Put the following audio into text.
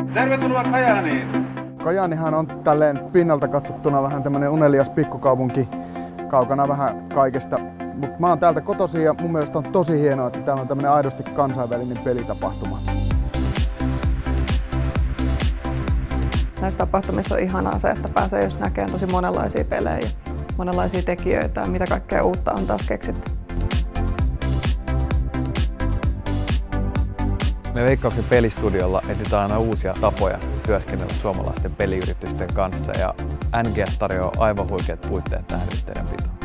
Tervetuloa Kajaaniin! Kajaanihan on tälleen pinnalta katsottuna vähän tämmönen unelias pikkukaupunki, kaukana vähän kaikesta. Mut mä oon täältä kotoisin ja mun mielestä on tosi hienoa, että täällä on tämmönen aidosti kansainvälinen pelitapahtuma. Näissä tapahtumissa on ihanaa se, että pääsee just näkemään tosi monenlaisia pelejä, monenlaisia tekijöitä ja mitä kaikkea uutta on taas keksitty. Me Veikkauksen pelistudiolla etsitään aina uusia tapoja työskennellä suomalaisten peliyritysten kanssa ja NGS tarjoaa aivan huikeat puitteet tähän yhteydenpitoon.